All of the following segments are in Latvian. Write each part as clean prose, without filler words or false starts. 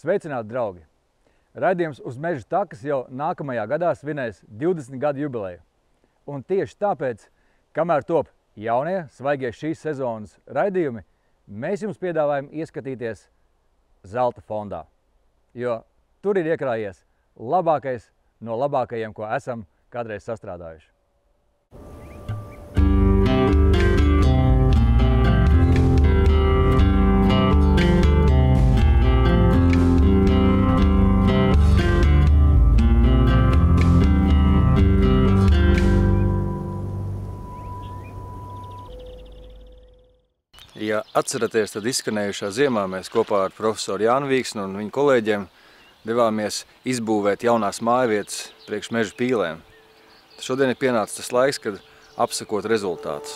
Sveicināti, draugi! Raidījums Uz meža takas jau nākamajā gadā svinēs 20 gadu jubileju. Un tieši tāpēc, kamēr top jaunie, svaigie šīs sezonas raidījumi, mēs jums piedāvājam ieskatīties zelta fondā. Jo tur ir iekrājies labākais no labākajiem, ko esam kādreiz sastrādājuši. Ja atceraties, tad izskanējušā ziemā mēs kopā ar profesoru Jānu Vīksnu un viņu kolēģiem devāmies izbūvēt jaunās mājvietas priekš meža pīlēm. Šodien ir pienācis tas laiks, kad apsakot rezultātus.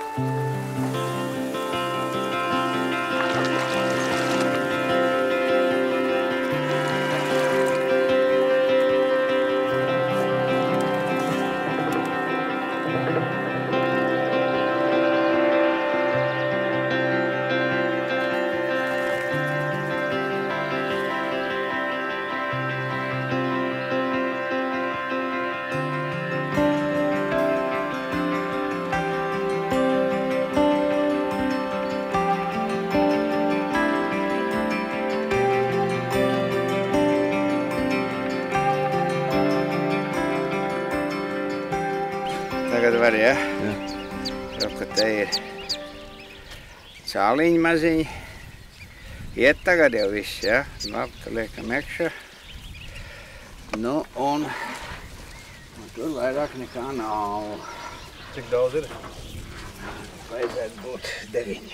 Tagad var, ja? Jau, ka te ir cāliņi maziņi. Iet tagad jau viss, ja? Labi, ka liekam iekšā. Nu, un tur vairāk nekā nav. Cik daudz ir? Vajadzētu būt 9.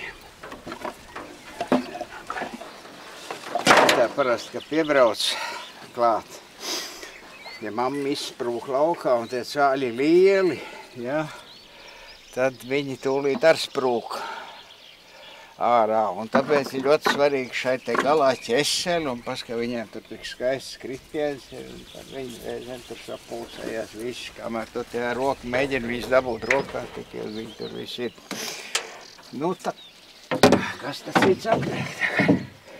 Tā parasti, ka piebrauc klāt. Ja mamma izsprūk laukā un tie cāļi lieli, ja, tad viņi tūlīt ar sprūk ārā. Un tāpēc ir ļoti svarīgi šai te galā ķeseli un paska viņiem tur tik skaists kritienis ir. Un tad viņi reizēm tur sapulcējās visi, kamēr tu tie ar roku mēģina visu dabūt rokā, tik jau viņi tur visi ir. Nu tā, kas tas cits apgrēk tagad?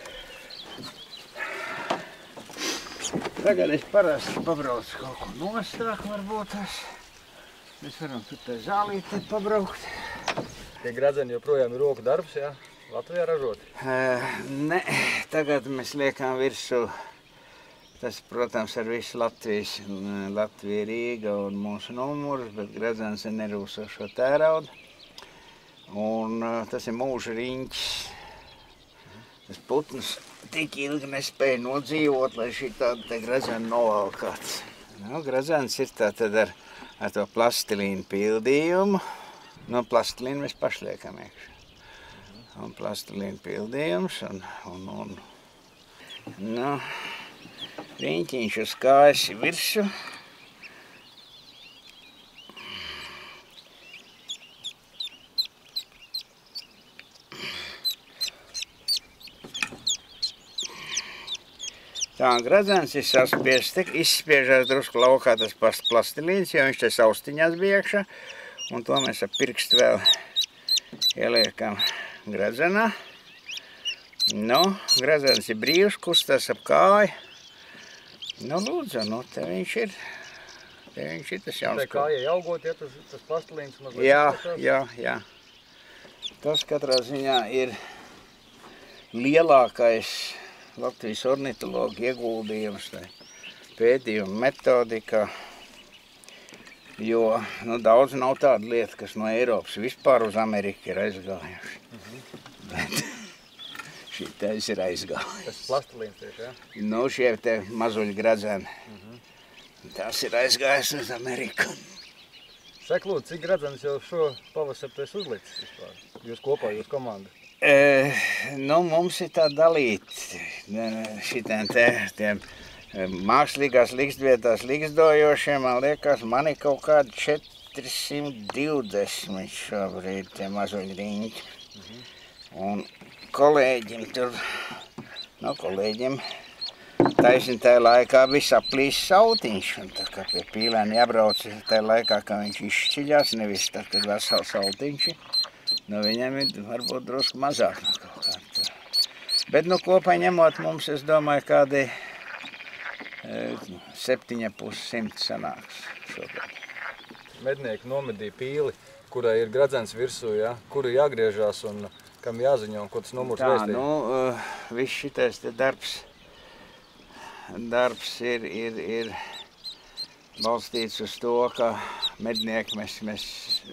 Tagad es parasti pabraucu kaut ko nostāk, varbūt tas. Mēs varam tur tā zālīti pabraukt. Tie gredzeni joprojām ir roku darbs, jā? Latvijā ražoti? Ne, tagad mēs liekam virsū. Tas, protams, ar visu Latvijas, Latvija, Rīga un mūsu numurus, bet gredzens ir nerūsošo tērauda. Un tas ir mūža riņķis. Tas putns tik ilgi nespēja nodzīvot, lai šī tāda te gredzena novalkāts. Nu, gredzens ir tātad ar to plastilīnu pildījumu. Nu, plastilīnu mēs pašliekam iekšā. Un plastilīnu pildījums un nu, riņķiņš uz kājas virsū. Tā gredzens ir saspiests, tik izspiežās drusku laukā tas plastilīns, jo viņš te saustiņās bija iekšā. Un to mēs ar pirkstu vēl ieliekam gredzenā. Nu, gredzens ir brīvs, kustās ap kāju. Nu, lūdzu, nu, te viņš ir. Te viņš ir tas jauns. Tā kāja augot, ja tas plastilīns mazliet? Jā. Tas katrā ziņā ir lielākais Latvijas ornitologu ieguldījums pētījuma metodikā, jo daudz nav tāda lieta, kas no Eiropas vispār uz Ameriku ir aizgājuši. Bet šī teiz ir aizgājuši. Tas plastilīns tieši, jā? Nu, šie te mazuļi gredzeni. Tas ir aizgājis uz Ameriku. Saka, lūdzu, cik gredzenis jau šo pavasaru tu esi uzlicis vispār? Jūs kopā, jūs komanda? Nu, mums ir tā dalīti šitiem tiem mākslīgās likstvietās likstojošiem, man liekas, man ir kaut kādi 420 šobrīd tie mazuļi riņķi. Un kolēģim tur, kolēģim taisni tajā laikā bija saplīs sautiņš, un tā kā pie pīlēm jābrauc tajā laikā, kā viņš izšķiļās, nevis tad, kad vesels sautiņš ir. Nu, viņam ir varbūt drusku mazāk no kaut kā. Bet, nu, kopā ņemot mums, es domāju, kādi 7,5 sanāks šogad. Mednieki nomedīja pīli, kurai ir gradzens virsū, ja? Kuru jāgriežās un kam jāziņo, un ko tas numurs vēstīja? Tā, nu, viss šitais te darbs ir balstīts uz to, ka mednieki mēs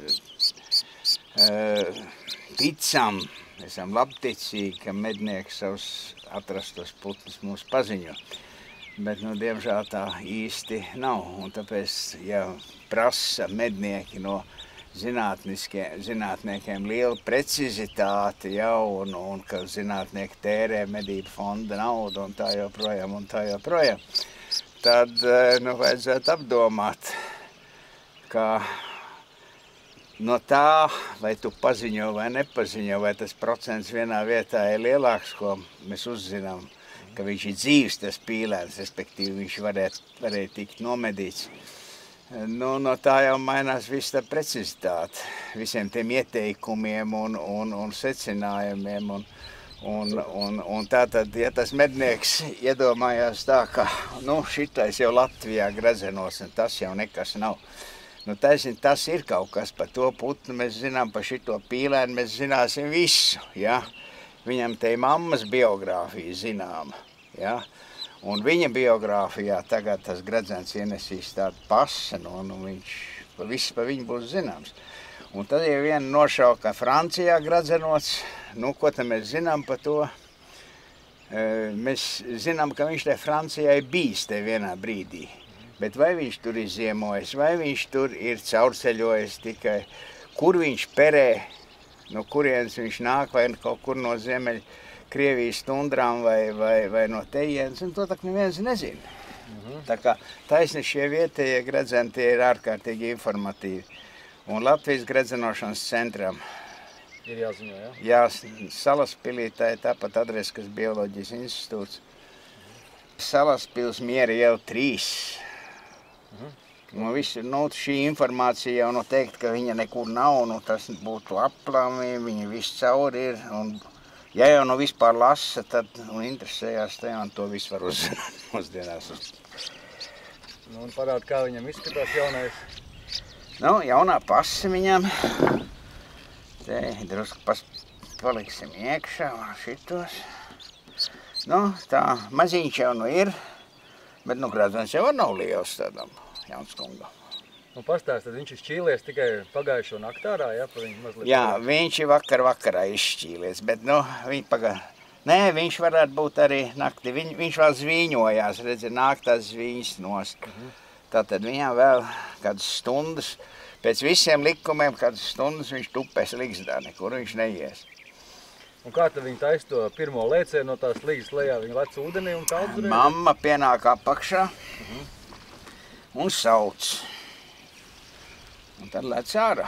ticam, esam labticīgi, ka mednieki savus atrastos putnus mums paziņo. Bet, nu, diemžēl tā īsti nav, un tāpēc, ja prasa mednieki no zinātniekiem lielu precizitāti jau, un ka zinātnieki tērē medību fonda naudu un tā joprojām, tad, nu, vajadzētu apdomāt, ka no tā, vai tu paziņo vai nepaziņo, vai tas procents vienā vietā ir lielāks, ko mēs uzzinām, ka viņš ir dzīves, tas pīlēns, respektīvi viņš varēja tikt nomedīts. Nu, no tā jau mainās viss tā precizitāte, visiem tiem ieteikumiem un secinājumiem. Un tātad, ja tas mednieks iedomājās tā, ka, nu, šitais jau Latvijā grazenos, un tas jau nekas nav. Nu, taisnība, tas ir kaut kas par to putnu, mēs zinām par šito pīlēnu, mēs zināsim visu, ja? Viņam te mammas biogrāfija zināma, ja? Un viņa biogrāfijā tagad tas gradzens ienesīs tādu pasenu, un viss par viņu būs zināms. Un tad ir viena nošauka Francijā gradzenots, nu, ko tad mēs zinām par to? Mēs zinām, ka viņš te Francijā ir bijis te vienā brīdī. Bet vai viņš tur ir ziemojis, vai viņš tur ir caurceļojis tikai, kur viņš perē, no kurienes viņš nāk, vai kaut kur no Krievijas tundrām vai no tejienes, un to tak neviens nezina. Tā kā taisni šie vietējie gradzeni tie ir ārkārtīgi informatīvi. Un Latvijas gradzenošanas centram ir jāziņo, ja? Jā, Salaspilī tā ir tāpat Adreskas bioloģijas institūts. Salaspils miera jau 3. Nu, šī informācija jau teikt, ka viņa nekur nav, nu, tas būtu aplami, viņa viss cauri ir. Un, ja jau vispār lasa, tad interesējās tajā, un to visu var uzzināt mūsdienās. Nu, un parāda, kā viņam izskatās jaunais? Nu, jaunā pase viņam. Te drusku paliksim iekšā šitos. Nu, tā maziņš jau ir, bet, nu, gradzens jau nav liels tādam Jaunskungam. Un pastāst, tad viņš ir šķīlies tikai pagājušo naktārā, ja? Jā, viņš ir vakarā izšķīlies, bet, nu, viņš varētu būt arī naktī. Viņš vēl zvīņojās, redzi, nāk tās zvīņas nost. Tātad viņam vēl kādas stundas, pēc visiem likumiem, kādas stundas viņš tupēs ligzdā, nekur viņš neies. Un kā tad viņi taisa to pirmo lēcienu no tās līgas lejā? Viņi lec ūdenī un tā uzreiz? Mamma pienāk apakšā un sauc. Un tad lec ārā.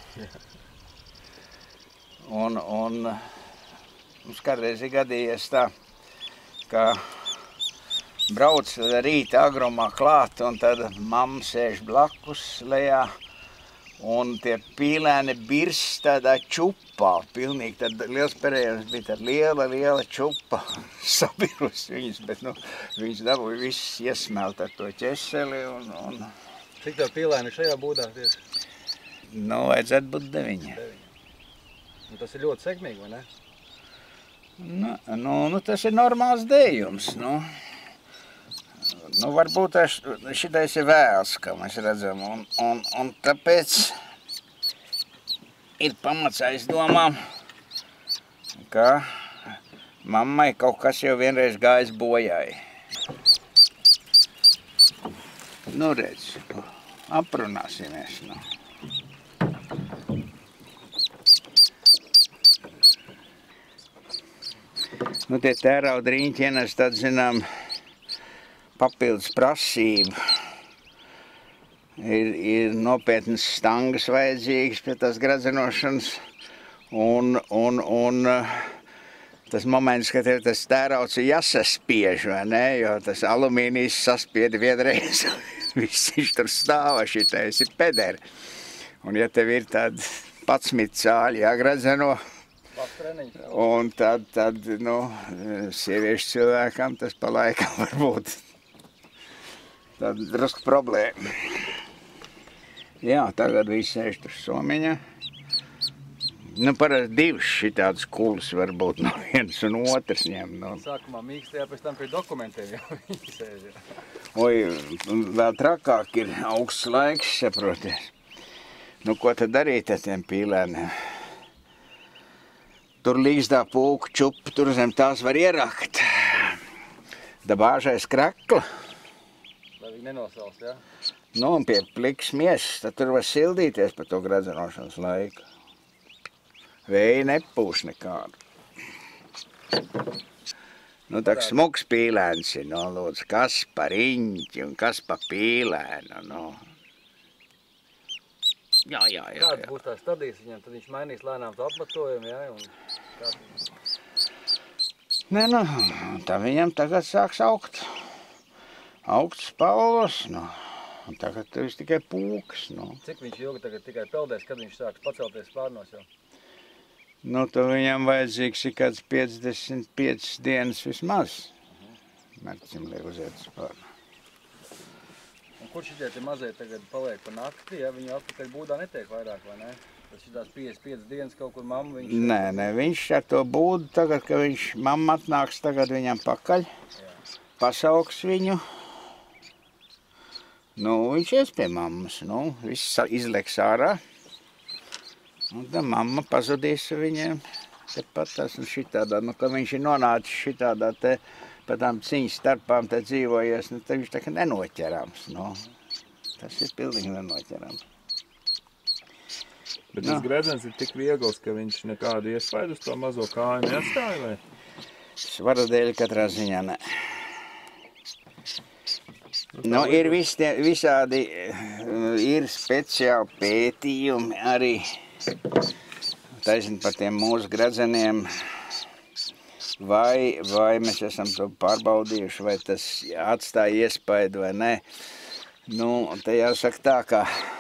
Un mums kādreiz ir gadījies tā, ka brauc rīta agrumā klāt, un tad mamma sēž blakus lejā, un tie pīlēni birst tādā čupā. Pilnīgi tad liels perējums bija tāda liela čupa sabirus viņas, bet, nu, viņas dabūja viss iesmelt ar to ķeseli un... Cik tev pīlēni šajā būdā tieši? Nu, vajadzētu būt 9. Un tas ir ļoti sekmīgi, vai ne? Nu, tas ir normāls dējums, nu. Nu, varbūt šitais ir vēls, kā mēs redzam, un tāpēc ir pamats aizdomām, ka mammai kaut kas jau vienreiz gājis bojai. Nu, redz, aprunāsimies, nu. Nu, tie tērauda riņķi ienes tad, zinām, papildus prasību. Ir nopietnas stangas vajadzīgas pie tās gradzenošanas, un tas moments, kad tev tas tērauds ir jāsaspiež, vai ne, jo tas alumīnijas saspiedi vienreiz, viss viņš tur stāva, šitais ir pederi. Un ja tev ir tādi 11 cāļi jāgradzeno, Un tad, nu, sieviešu cilvēkam tas pa laikam var būt tāda drusku problēma. Jā, tagad viss sēž tur somiņā. Nu, parasti divas šitādas kulas varbūt no viens un otrs ņem. No. Sākumā mīkstajā, pēc tam pie dokumentiem jau viņi sēž. Oi, vēl trakāk ir augsts laiks, saproties. Nu, ko tad darīt ar tiem pīlēniem? Tur līgzdā pūku čupu, tur zem tās var ierakt. Dabāžais krakla. Lai viņi nenosalst, jā? Nu, un pie pliks miesas, tad tur var sildīties par to gradzenošanas laiku. Vēja nepūš nekādu. Nu, tā smuks pīlēns ir, nu, lūdzu, kas pa riņķi un kas pa pīlēnu, nu. Jā. Kāds būs tās stadijas viņam, tad viņš mainīs lēnām to apmatojumu, jā? Nē, nu, tā viņam tagad sāks augt. Augt spalvas, nu. Un tagad viss tikai pūkas, nu. Cik viņš ilgi tagad tikai peldēs, kad viņš sāks pacelties spārnos jau? Nu, tad viņam vajadzīgs ir kāds 55 dienas vismaz. Mērķim liek uziet spārnu. Un kur šitie te mazie tagad paliek pa nakti, ja viņu atpakaļ būdā netiek vairāk, vai ne? Tas šitās 55 dienas kaut kur mamma viņš... Nē, viņš ar to būdu tagad, ka viņš mamma atnāks tagad viņam pakaļ, pasauks viņu. Nu, viņš ies pie mammas, nu, viss izleks ārā. Un tā mamma pazudīs viņiem tepat tas un šitādā, nu, ka viņš ir nonācis šitādā te pa tām ciņas starpām te dzīvojies, nu, tad viņš tā kā nenoķerams, nu. Tas ir pilnīgi nenoķerams. Bet tas gredzens ir tik viegls, ka viņš nekādu iespaidu uz to mazo kāju neatstāja, vai? Svara dēļ katrā ziņā ne. Nu, ir visādi, ir speciāli pētījumi arī taisni par tiem mūsu gredzeniem, vai mēs esam to pārbaudījuši, vai tas atstāja iespaidu vai ne. Nu, te jāsaka tā, ka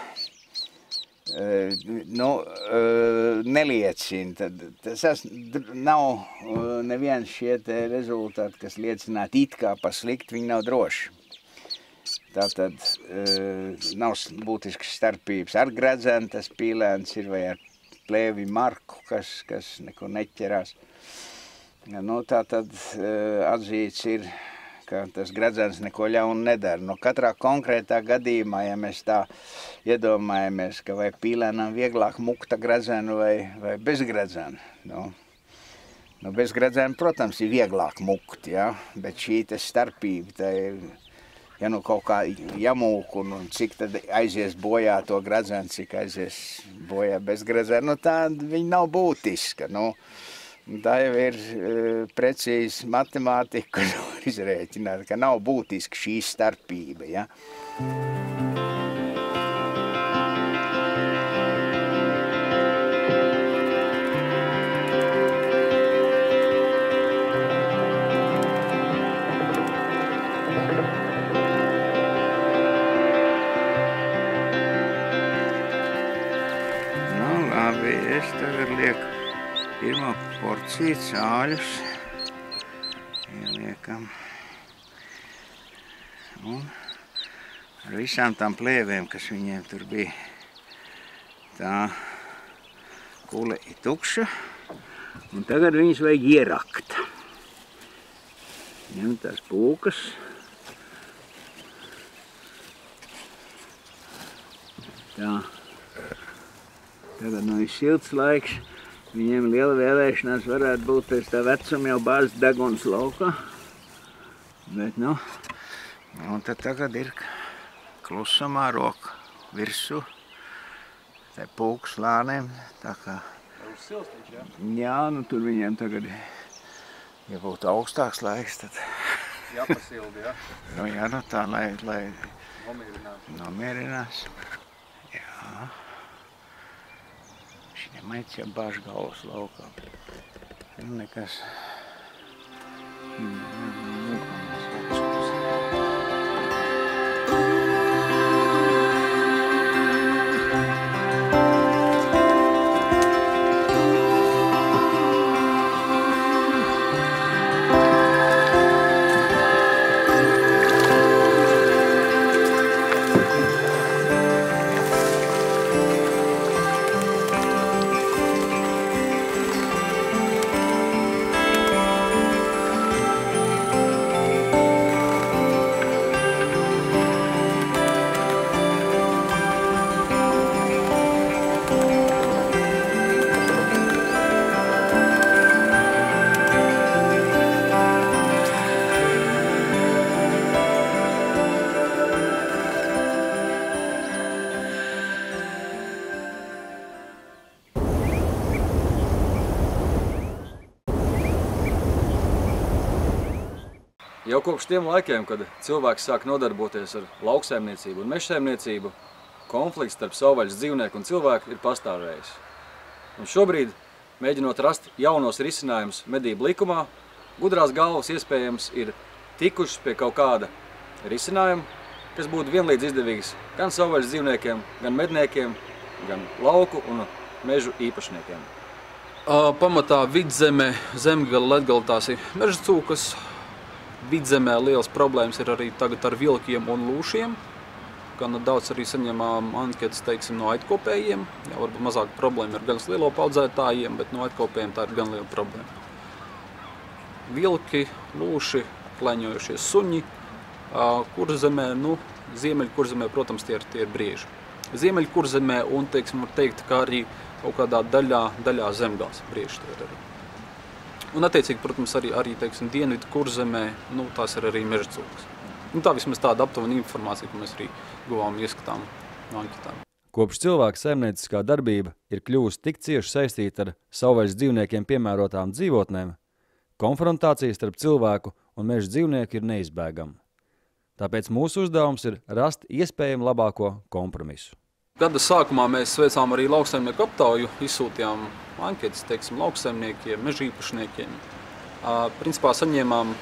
neliecina. Tas nav neviens šie te rezultāti, kas liecinātu it kā pa slikti, viņi nav droši. Tātad nav būtiskas starpības ar gredzenu, tas pīlēns ir vai ar plēvi marku, kas neko neķerās. Nu, tātad atzīts ir, ka tas gredzens neko ļaunu nedara. Nu, katrā konkrētā gadījumā, ja mēs tā iedomājamies, ka vai pīlēnam vieglāk mukta gredzenu vai bez gredzenu. Nu, bez gredzenu, protams, ir vieglāk mukt, ja? Bet šī starpība, tā ir, ja nu kaut kā jamūk un cik tad aizies bojā to gredzenu, cik aizies bojā bez gredzenu, nu tā viņa nav būtiska. Nu, tā jau ir precīzi matemātika, kur var izrēķināt, ka nav būtiska šī starpība. Ja? Es tagad lieku pirmo porciju cāļus, ieliekam, un ar visām tām plēvēm, kas viņiem tur bija, tā kule ir tukša, un tagad viņus vajag ierakt. Ņem tās pūkas, tā. Tagad ir silts laiks, viņiem liela vēlēšanās varētu būt pēc tā vecuma jau bāzt deguns laukā. Bet, nu, un tad tagad ir klusumā roka virsū, tai pūku slānēm, tā kā... Uzsilstiņš, jā? Jā, nu tur viņiem tagad, ja būtu augstāks laiks, tad... Jāpasildi, jā? Nu jā, nu tā, lai nomierinās. Jā. Šiem aic jau bāž galvas laukā. Nu nekas. Jau kopš tiem laikiem, kad cilvēks sāk nodarboties ar lauksaimniecību un mežsaimniecību, konflikts starp savvaļas dzīvnieku un cilvēku ir pastāvējis. Un šobrīd, mēģinot rast jaunos risinājumus medību likumā, gudrās galvas iespējams ir tikušas pie kaut kāda risinājuma, kas būtu vienlīdz izdevīgs gan savvaļas dzīvniekiem, gan medniekiem, gan lauku un mežu īpašniekiem. Pamatā vidzeme, zemgala, ledgala tās ir meža cūkas. Vidzemē liels problēmas ir arī tagad ar vilkiem un lūšiem. Gan daudz arī saņemām anketas, teiksim, no aitkopējiem. Jā, varbūt mazāk problēma ir gan lielopu audzētājiem, bet no aitkopējiem tā ir gan liela problēma. Vilki, lūši, kleņojušie suņi, kurzemē, ziemeļkurzemē, protams, tie ir brieži. Ziemeļkurzemē un, teiksim, var teikt, ka arī kaut kādā daļā zemgals brieži tie ir arī. Un, attiecīgi, protams, arī teiksim, dienvidu kurzemē, tās ir arī meža cūkas. Tā vismaz tāda aptuvena informācija, ko mēs arī guvām ieskatām no anketām. Kopš cilvēka saimnieciskā darbība ir kļuvusi tik cieši saistīta ar savvaļas dzīvniekiem piemērotām dzīvotnēm, konfrontācijas starp cilvēku un meža dzīvnieku ir neizbēgama. Tāpēc mūsu uzdevums ir rast iespējami labāko kompromisu. Gada sākumā mēs veicām arī lauksaimnieku aptauju, izsūtījām anketas, teiksim, lauksaimniekiem, meža īpašniekiem. Principā saņēmām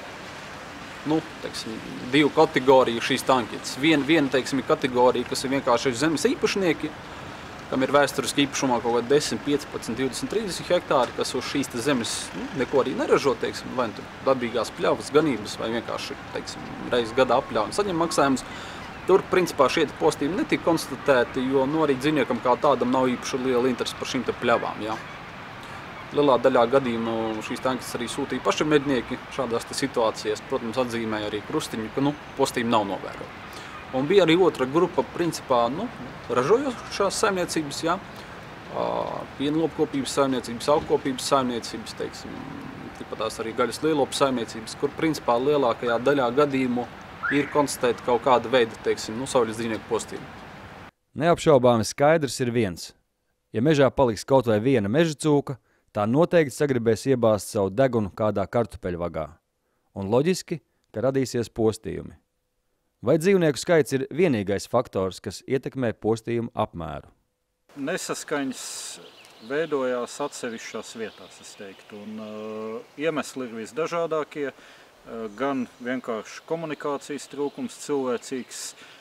divu kategoriju šīs anketas. Viena, teiksim, ir kategorija, kas ir vienkārši zemes īpašnieki, kam ir vēsturiski īpašumā kaut kādi 10, 15, 20, 30 hektāri, kas uz šīs zemes neko arī neražo, teiksim, vai dabīgās pļavas, ganības, vai vienkārši, teiksim, reiz gadā apļauj un saņem maksājumus. Tur, principā, šie postījumi netika konstatēti, jo arī dzīvniekam kā tādam nav īpaši liela interese par šīm pļavām. Jā. Lielā daļā gadījumu šīs anketas arī sūtīja paši mednieki šādās situācijās. Protams, atzīmēja arī krustiņu, ka postījumi nav novēroti. Un bija arī otra grupa, principā, ražojošās saimniecības, jā, pienlopkopības saimniecības, augkopības saimniecības, teiksim, tāpatās arī gaļas lielopu saimniecības, kur, principā, lielākajā daļā gadījumu ir konstatēta kaut kāda veida, teiksim, savvaļas dzīvnieku postījumi. Neapšaubāmi skaidrs ir viens. Ja mežā paliks kaut vai viena meža cūka, tā noteikti sagribēs iebāzt savu degunu kādā kartupeļvagā. Un loģiski, ka radīsies postījumi. Vai dzīvnieku skaits ir vienīgais faktors, kas ietekmē postījumu apmēru? Nesaskaņas veidojās atsevišķās vietās, es teiktu, un iemesli ir visdažādākie. Gan vienkārši komunikācijas trūkums, cilvēcīgs,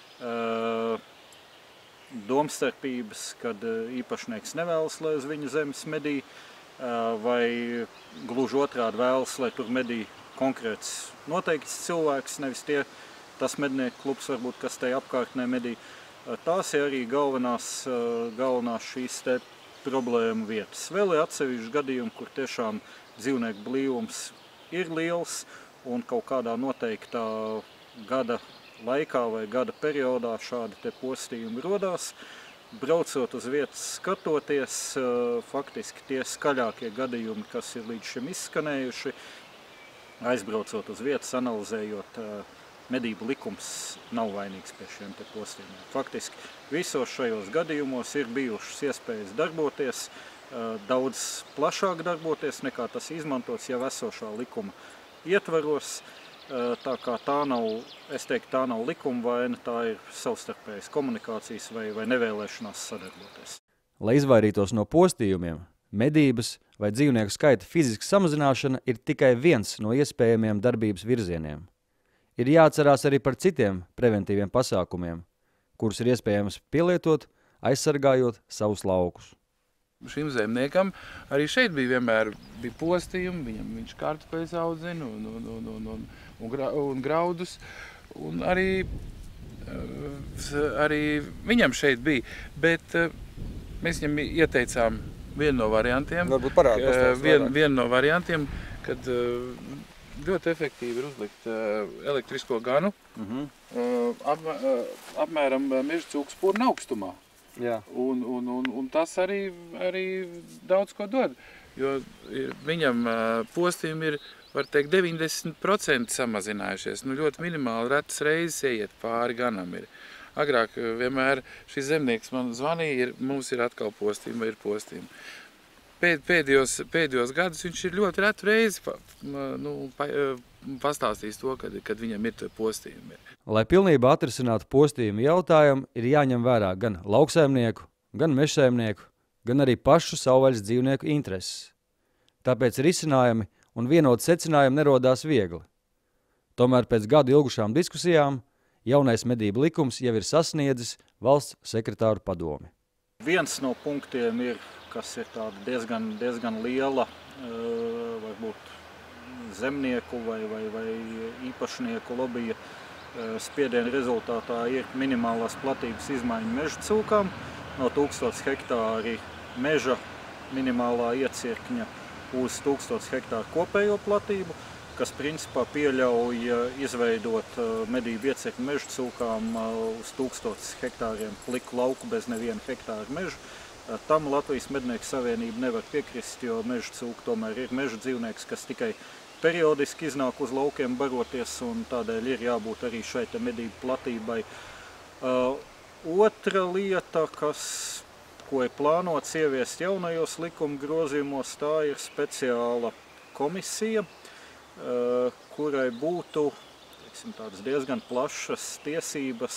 domstarpības, kad īpašnieks nevēlas, lai uz viņa zemes medī, vai gluži otrādi vēlas, lai tur medī konkrēts noteikts cilvēks, nevis tas mednieku klubs, varbūt, kas tai apkārtnē medī. Tās ir arī galvenās šīs te problēmu vietas. Vēl ir atsevišķi gadījumi, kur tiešām dzīvnieku blīvums ir liels, un kaut kādā noteiktā gada laikā vai gada periodā šādi te postījumi rodās. Braucot uz vietas, skatoties, faktiski tie skaļākie gadījumi, kas ir līdz šim izskanējuši, aizbraucot uz vietas, analizējot, medību likums nav vainīgs pie šiem te postījumiem. Faktiski visos šajos gadījumos ir bijušas iespējas darboties, daudz plašāk darboties nekā tas izmantots jau esošā likuma ietvaros, tā kā tā nav likuma vaina, tā ir savstarpējas komunikācijas vai nevēlēšanās sadarboties. Lai izvairītos no postījumiem, medības vai dzīvnieku skaita fiziska samazināšana ir tikai viens no iespējamiem darbības virzieniem. Ir jāatcerās arī par citiem preventīviem pasākumiem, kurus ir iespējams pielietot, aizsargājot savus laukus. Šim zemniekam arī šeit vienmēr bija postījumi, viņš kartupeļus audzina un graudus, un arī viņam šeit bija, bet mēs viņam ieteicām vienu no variantiem, kad ļoti efektīvi ir uzlikt elektrisko ganu, apmēram meža cūku spurna augstumā. Jā. Un tas arī daudz ko dod, jo viņam postījumi ir, var teikt, 90% samazinājušies. Ļoti minimāli retas reizes ieiet pāri ganam ir. Agrāk vienmēr šis zemnieks man zvanīja, mums ir atkal postījumi vai ir postījumi. pēdējos gadus viņš ir ļoti retu reizi pastāstījis to, kad viņam ir postījumi. Lai pilnībā atrisinātu postījumu jautājumu, ir jāņem vērā gan lauksaimnieku, gan mežsaimnieku, gan arī pašu savvaļas dzīvnieku intereses. Tāpēc risinājumi un vienoti secinājumi nerodās viegli. Tomēr pēc gadu ilgušām diskusijām jaunais medību likums jau ir sasniedzis valsts sekretāru padomi. Viens no punktiem ir, kas ir tāda diezgan liela, varbūt zemnieku vai īpašnieku lobija spiediena rezultātā, ir minimālās platības izmaiņa meža cūkām no 1000 hektāri meža minimālā iecirkņa uz 1000 hektāru kopējo platību, kas principā pieļauj izveidot medību iecirkņu meža cūkām uz 1000 hektāriem pliku lauku bez neviena hektāra meža. Tam Latvijas mednieku savienība nevar piekrist, jo meža cūka tomēr ir meža dzīvnieks, kas tikai periodiski iznāk uz laukiem baroties, un tādēļ ir jābūt arī šai medību platībai. Otra lieta, ko ir plānots ieviest jaunajos likuma grozījumos, tā ir speciāla komisija, kurai būtu tādas diezgan plašas tiesības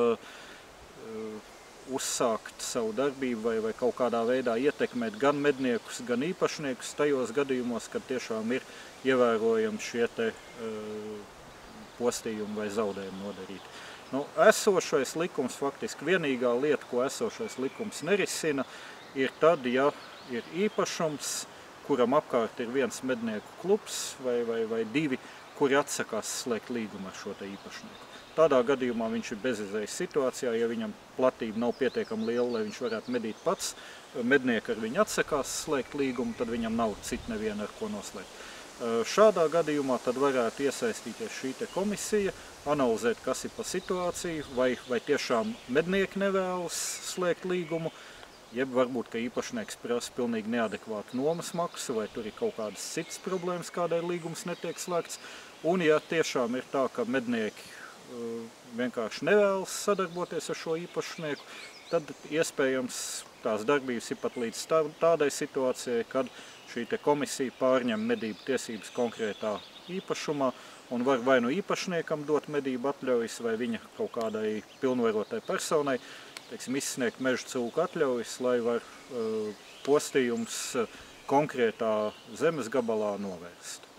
uzsākt savu darbību vai kaut kādā veidā ietekmēt gan medniekus, gan īpašniekus tajos gadījumos, kad tiešām ir ievērojami šie postījumi vai zaudējumi nodarīti. Esošais likums, faktiski vienīgā lieta, ko esošais likums nerisina, ir tad, ja ir īpašums, kuram apkārt ir viens mednieku klubs vai divi, kuri atsakās slēgt līgumu ar šo īpašnieku. Tādā gadījumā viņš ir bezizējas situācijā, ja viņam platība nav pietiekami liela, lai viņš varētu medīt pats, mednieki ar viņu atsakās slēgt līgumu, tad viņam nav citu neviena ar ko noslēgt. Šādā gadījumā tad varētu iesaistīties šī komisija, analizēt, kas ir pa situāciju, vai tiešām mednieki nevēlas slēgt līgumu, jeb varbūt, ka īpašnieks prasa pilnīgi neadekvātu nomas maksu, vai tur ir kaut kādas citas problēmas, kādēļ līgums netiek slēgts. Un ja tiešām ir tā, ka mednieki vienkārši nevēlas sadarboties ar šo īpašnieku, tad iespējams tās darbības ir pat līdz tādai situācijai, kad šī komisija pārņem medību tiesības konkrētā īpašumā un var vai nu īpašniekam dot medību atļaujas, vai viņa kaut kādai pilnvarotai personai, izsniegt meža cūku atļaujas, lai var postījums konkrētā zemes gabalā novērst.